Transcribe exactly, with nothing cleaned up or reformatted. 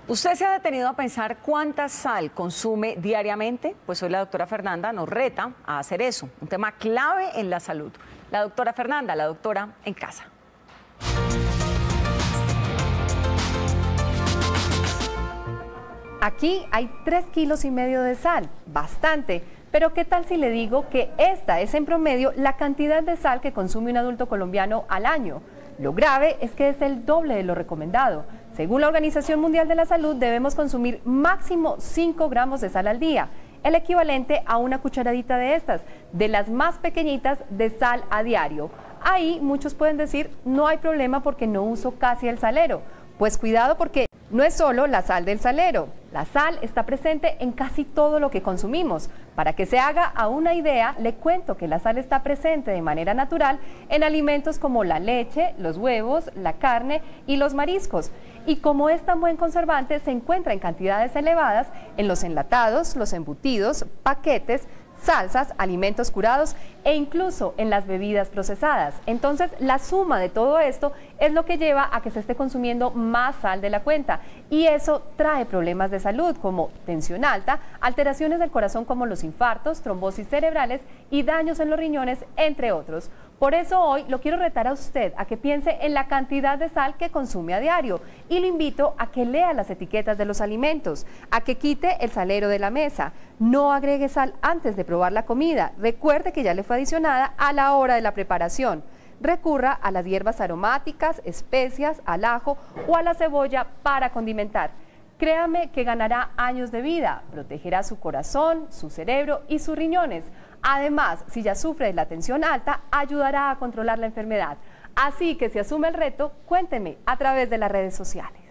¿Usted se ha detenido a pensar cuánta sal consume diariamente? Pues hoy la doctora Fernanda nos reta a hacer eso, un tema clave en la salud. La doctora Fernanda, la doctora en casa. Aquí hay tres kilos y medio de sal, bastante. Pero ¿qué tal si le digo que esta es en promedio la cantidad de sal que consume un adulto colombiano al año? Lo grave es que es el doble de lo recomendado. Según la Organización Mundial de la Salud, debemos consumir máximo cinco gramos de sal al día, el equivalente a una cucharadita de estas, de las más pequeñitas de sal a diario. Ahí muchos pueden decir, no hay problema porque no uso casi el salero. Pues cuidado porque no es solo la sal del salero, la sal está presente en casi todo lo que consumimos. Para que se haga a una idea, le cuento que la sal está presente de manera natural en alimentos como la leche, los huevos, la carne y los mariscos. Y como es tan buen conservante, se encuentra en cantidades elevadas en los enlatados, los embutidos, paquetes, salsas, alimentos curados e incluso en las bebidas procesadas. Entonces, la suma de todo esto es lo que lleva a que se esté consumiendo más sal de la cuenta y eso trae problemas de salud como tensión alta, alteraciones del corazón como los infartos, trombosis cerebrales y daños en los riñones, entre otros. Por eso hoy lo quiero retar a usted a que piense en la cantidad de sal que consume a diario y lo invito a que lea las etiquetas de los alimentos, a que quite el salero de la mesa, no agregue sal antes de probar la comida, recuerde que ya le fue adicionada a la hora de la preparación. Recurra a las hierbas aromáticas, especias, al ajo o a la cebolla para condimentar. Créame que ganará años de vida, protegerá su corazón, su cerebro y sus riñones. Además, si ya sufre de la tensión alta, ayudará a controlar la enfermedad. Así que si asume el reto, cuénteme a través de las redes sociales.